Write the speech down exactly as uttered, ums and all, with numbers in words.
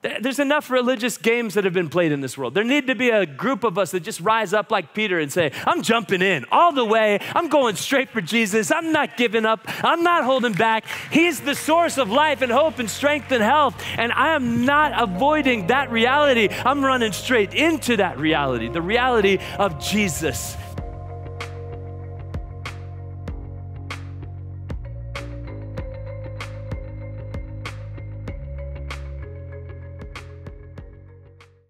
There's enough religious games that have been played in this world. There need to be a group of us that just rise up like Peter and say, I'm jumping in all the way. I'm going straight for Jesus. I'm not giving up. I'm not holding back. He's the source of life and hope and strength and health. And I am not avoiding that reality. I'm running straight into that reality, the reality of Jesus.